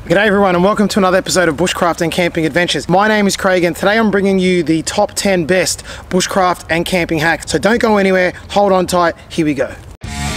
G'day everyone and welcome to another episode of Bushcraft and Camping Adventures. My name is Craig and today I'm bringing you the top 10 best bushcraft and camping hacks. So don't go anywhere, hold on tight, here we go.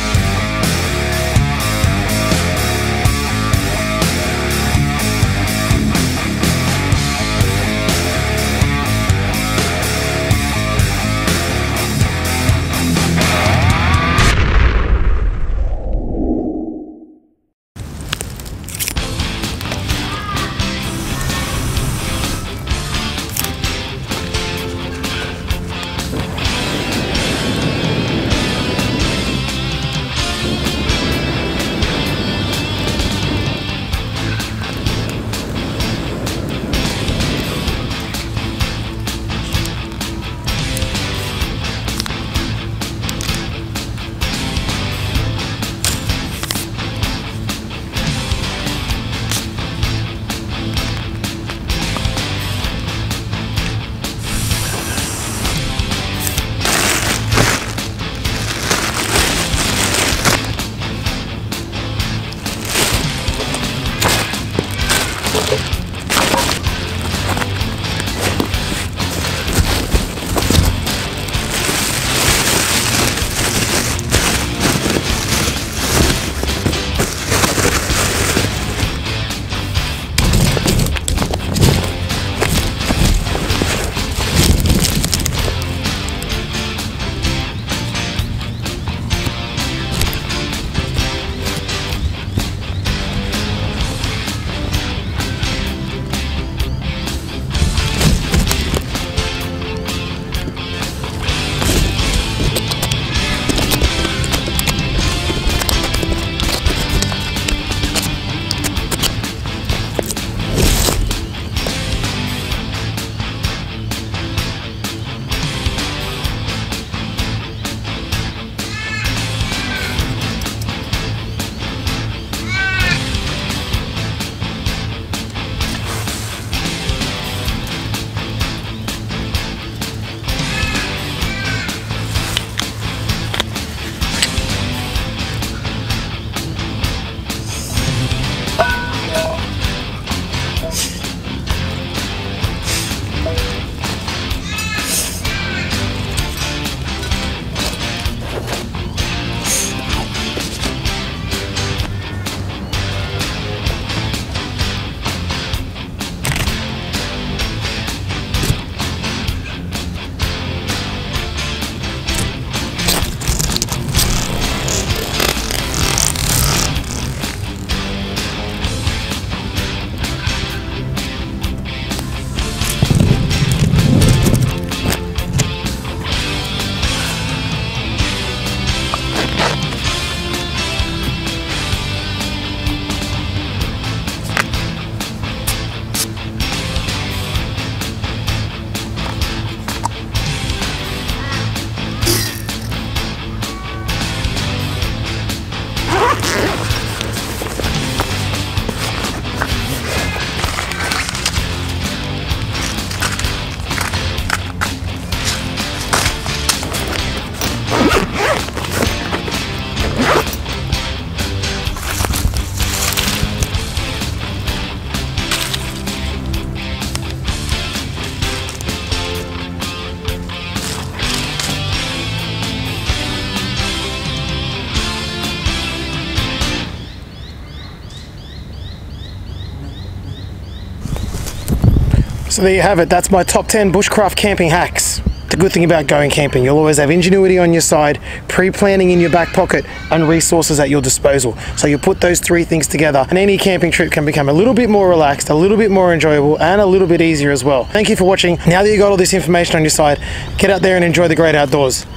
So there you have it, that's my top 10 bushcraft camping hacks. The good thing about going camping, you'll always have ingenuity on your side, pre-planning in your back pocket, and resources at your disposal. So you put those three things together and any camping trip can become a little bit more relaxed, a little bit more enjoyable, and a little bit easier as well. Thank you for watching. Now that you got all this information on your side, get out there and enjoy the great outdoors.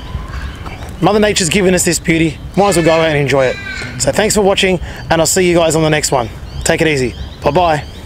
Mother Nature's given us this beauty, might as well go out and enjoy it. So thanks for watching, and I'll see you guys on the next one. Take it easy. Bye-bye.